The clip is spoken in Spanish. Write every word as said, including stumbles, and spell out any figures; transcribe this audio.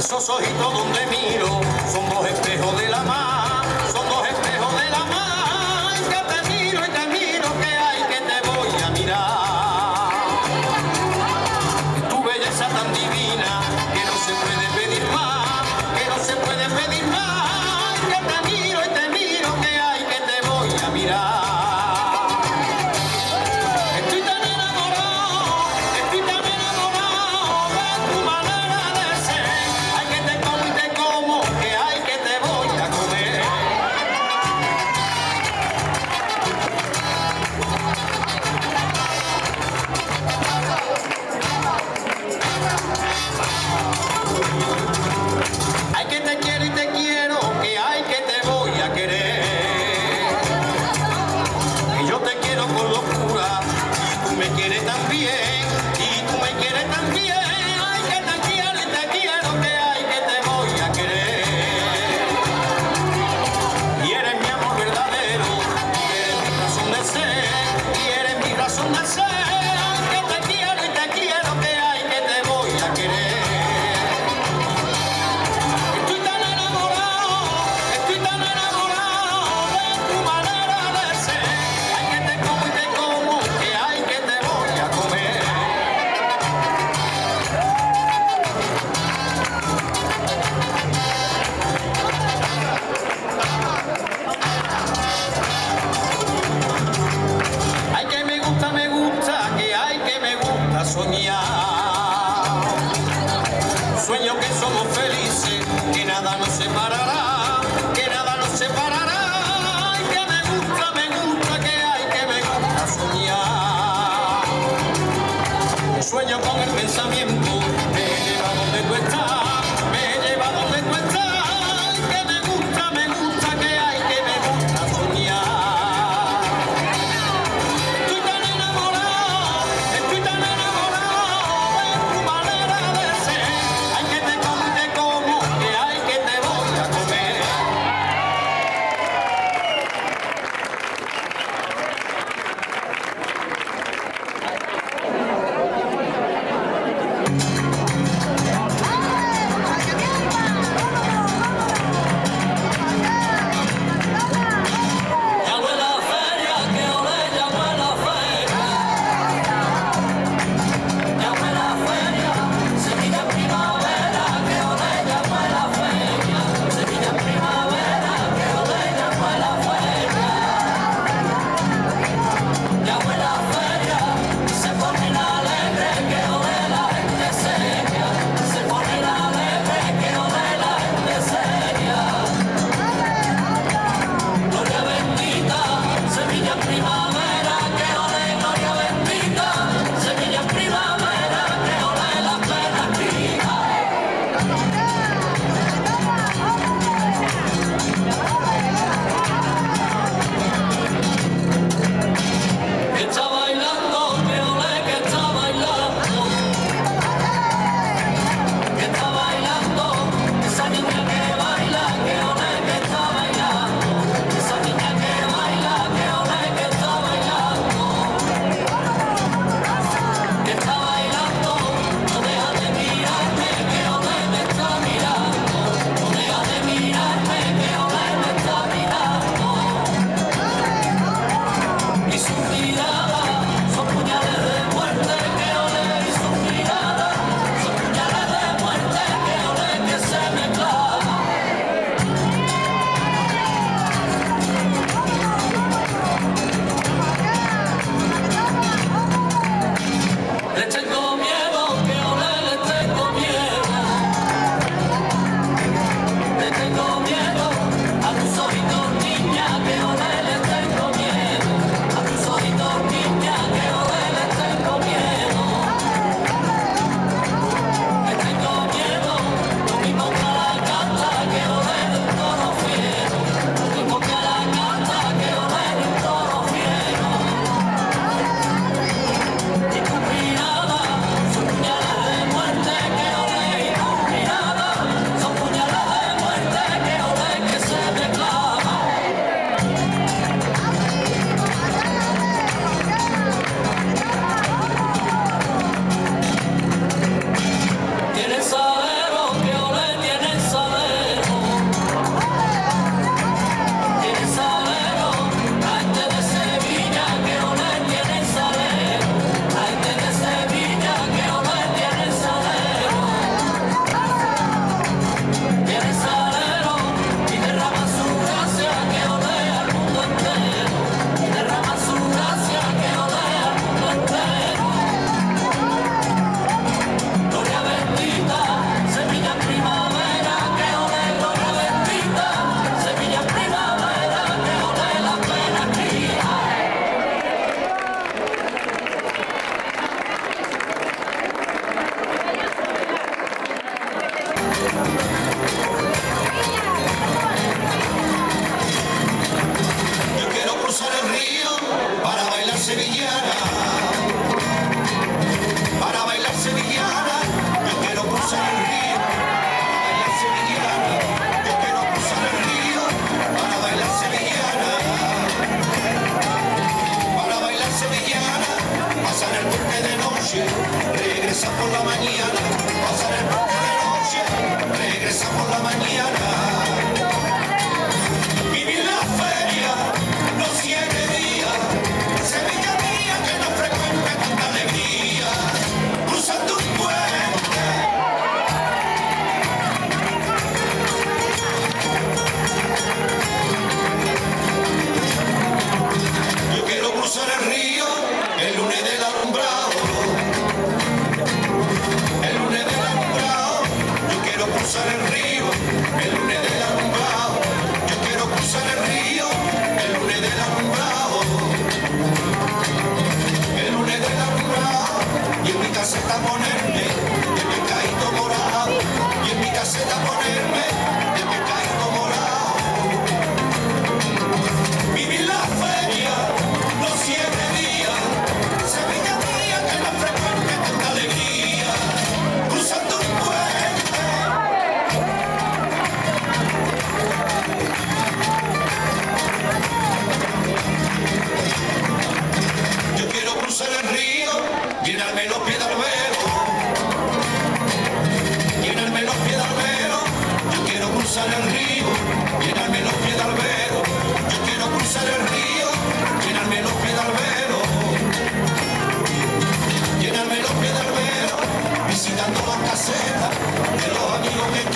esos ojitos donde miro son dos espejos de la mar, son dos espejos de la mar, que te miro y te miro, que hay que te voy a mirar. Tu belleza tan divina que no se puede pedir más, que no se puede pedir más, que te miro y te miro, que hay que te voy a mirar. Sueño que somos felices, que nada nos separará, que nada nos separará. Ay, que me gusta, me gusta, que hay, que me gusta soñar. Sueño con el pensamiento, me lleva donde tú estás, me lleva donde tú estás. Ay, que me gusta, me gusta, que hay, que me gusta soñar. Estoy tan enamorado, estoy tan enamorado de tu manera de ser. Hay que te como, que te como, que hay que te voy a comer. Yo quiero cruzar el río para bailar sevillana, para bailar sevillana. Yo quiero cruzar el río para bailar sevillana. Yo quiero cruzar el río para bailar sevillana, para bailar sevillana. Pasar el puente de noche, regresa por la mañana. Pasar el puente de noche, regresa por la mañana. Vivir la feria los siete días, Sevilla mía que no frecuente tanta alegría, cruzando un puente. Yo quiero cruzar el río el lunes del alumbrado, el lunes del alumbrado. Yo quiero cruzar el río el lunes del alumbrado. Yo quiero cruzar el río el lunes del alumbrado, el lunes del alumbrado. Y en mi caseta ponerme el pescadito morado, y en mi caseta ponerme el pescadito morado. Vivir la feria los siete días, Sevilla mía que no frecuente tanta alegría, cruzando un puente. Yo quiero cruzar el río, llenarme los pies de albero, llenarme los pies de albero. Yo quiero cruzar el río, llenarme los pies de albero. Yo quiero cruzar el río, llenarme los pies de albero, llenarme los pies de albero, visitando las casetas de los amigos que